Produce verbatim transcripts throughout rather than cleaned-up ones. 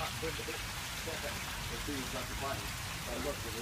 It seems like a fight. I love it.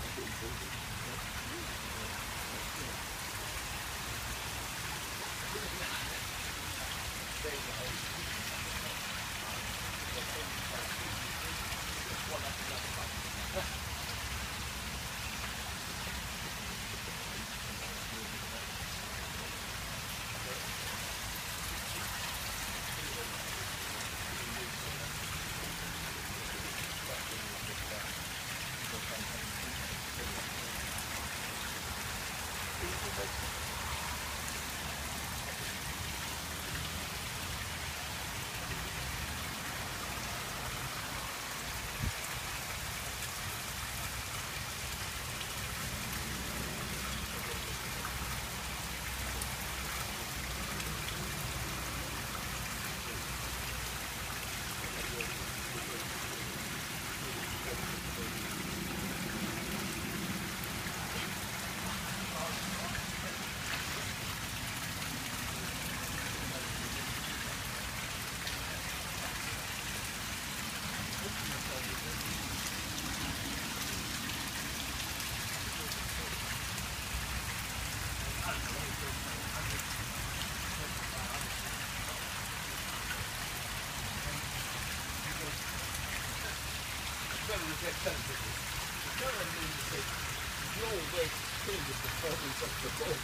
Get sensitive. You don't really need to say, your way to kill the performance of the ball.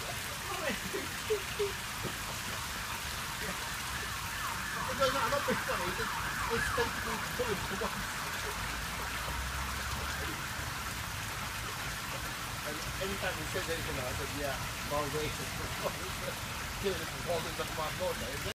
No, no, I'm not being funny, it's, it's totally pulling for one. And anytime he says anything, I said, yeah, my way to killing the performance of my ball.